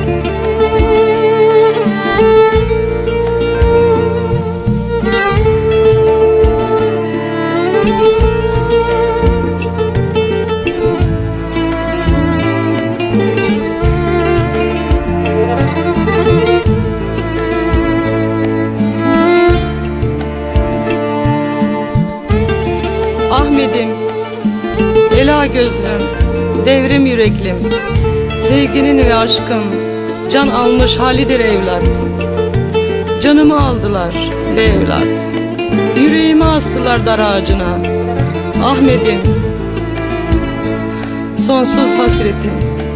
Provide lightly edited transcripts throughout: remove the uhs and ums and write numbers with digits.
Ahmet'im, ela gözlüm, devrim yüreklim, sevginin ve aşkım can almış halidir evlat. Canımı aldılar be evlat, yüreğimi astılar dar ağacına. Ahmet'im, sonsuz hasretim.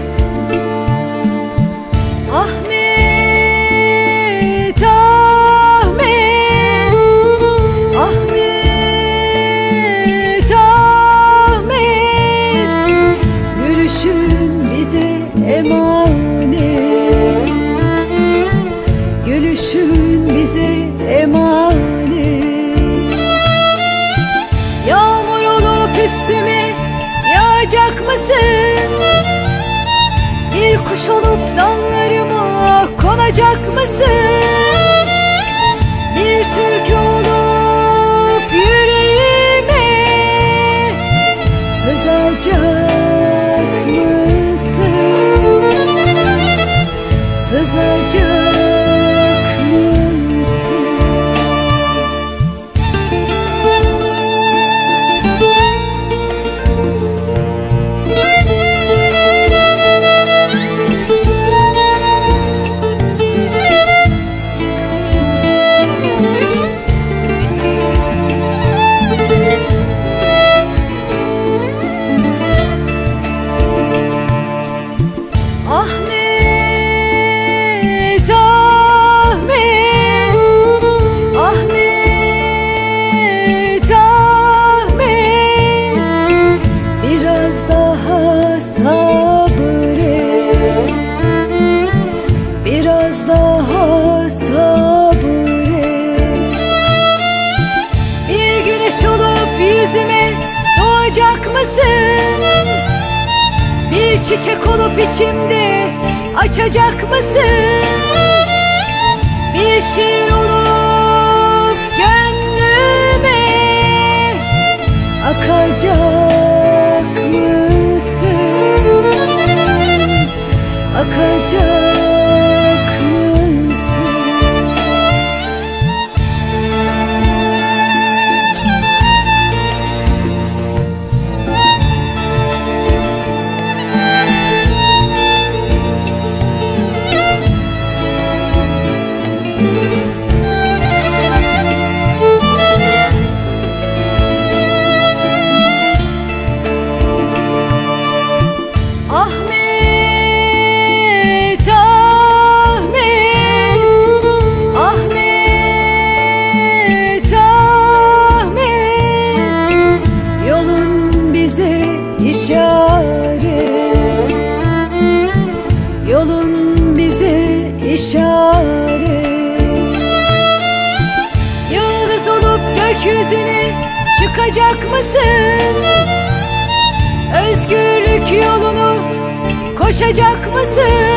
Ahmet, Ahmet, Ahmet, Ahmet, gülüşün bize emanet, gülüşün bize emanet. Yağmur olup üstüme yağacak mısın? Bir kuş olup dallarıma konacak mısın? Bir türkü olup yüreğime sızacak mısın? Sızacak mısın? Ahmet, Ahmet, Ahmet, Ahmet, biraz daha sabret, biraz daha sabret. Bir güneş olup yüzüme doğacak mısın? Bir çiçek olup içimde açacak mısın? Bir şiir olup gönlüme akacak mısın? Akacak mısın? Ahmet, Ahmet, Ahmet, Ahmet, yolun bize işaret, yolun bize işaret. Yıldız olup gökyüzüne çıkacak mısın? Özgürlük yolunu koşacak mısın?